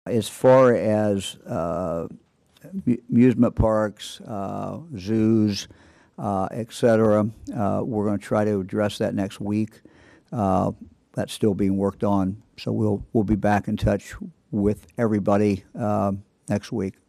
As far as amusement parks, zoos, et cetera, we're going to try to address that next week. That's still being worked on, so we'll be back in touch with everybody next week.